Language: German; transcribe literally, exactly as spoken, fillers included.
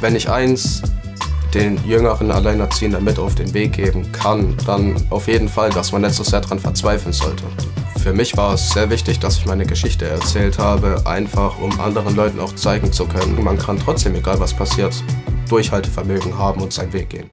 Wenn ich eins den jüngeren Alleinerziehenden mit auf den Weg geben kann, dann auf jeden Fall, dass man nicht so sehr daran verzweifeln sollte. Für mich war es sehr wichtig, dass ich meine Geschichte erzählt habe, einfach um anderen Leuten auch zeigen zu können, man kann trotzdem, egal was passiert, Durchhaltevermögen haben und seinen Weg gehen.